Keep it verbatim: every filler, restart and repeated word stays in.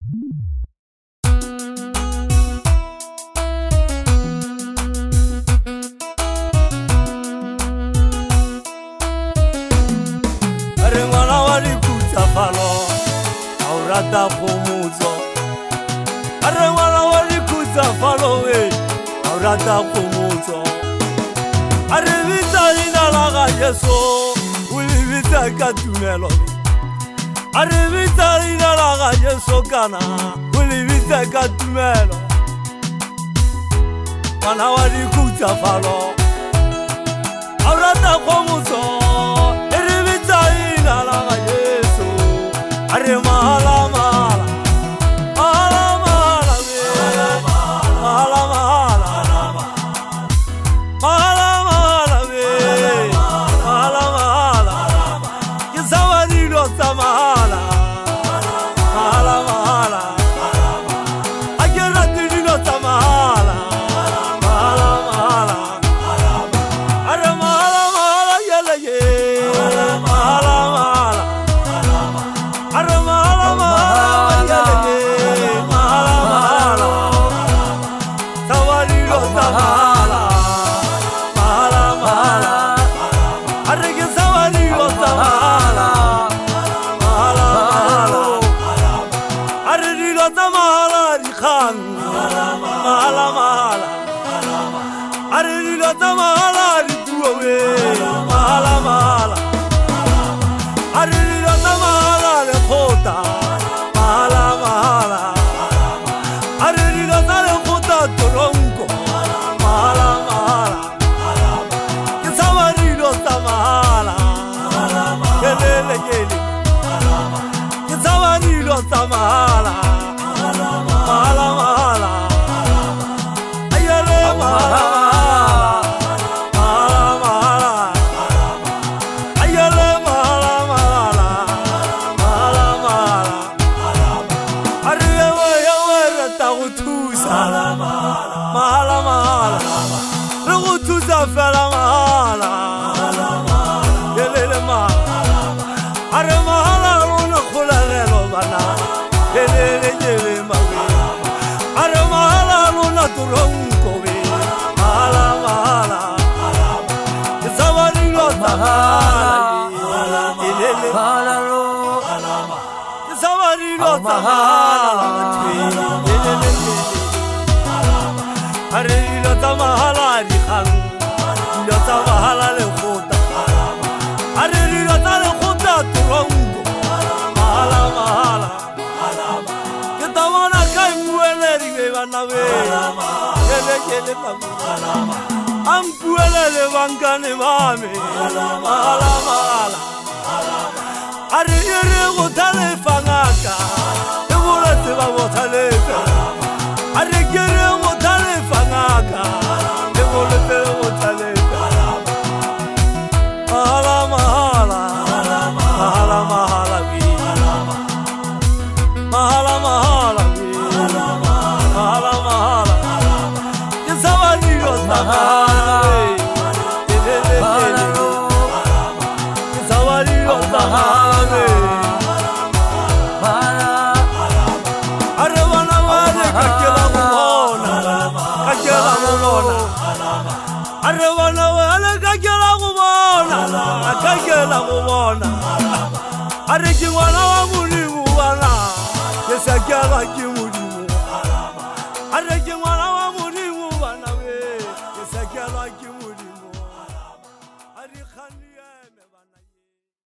Rata kumuzo Are wala wali kuza follow it Rata kumuzo Are vita ina laga yeso Uli vita katumelo Are vita ina laga yeso kana Uli vita katumelo Wana wali kuza follow Rata kumuzo Are vita ina laga yeso Are mahala Mahala, mahala, mahala, ayale mahala, mahala, mahala, ayale mahala, mahala, mahala, mahala, ariya waya waya tagutusa, mahala, mahala, tagutusa fela mahala, yele mahala, are mahala luna kula lelo bana. Ele ele mawe are mahala luna turonko we mahala mahala zawari lo mahala ele mahala lo zawari lo mahala ele ele are lo mahala ri khan lo mahala le khota are lo le khota turonko mahala mahala Yele yele mami, ampuele le bangane mami, mala mala. Are yere wotale fangaka, e wole te ba wotale fe. Are yere wotale fangaka, e wole te wotale fe. Mala mala, mala mala vi, mala mala. Mahala mahala, yesawani lo mahala, mahala lo, yesawani lo mahala, mahala. Arwana wale kakela kumona, kakela kumona. Arwana wale kakela kumona, kakela kumona. Areki wana wa mulimu wana, yesakela kimuli. Areke mwana wa muri mubana we, yesakela ki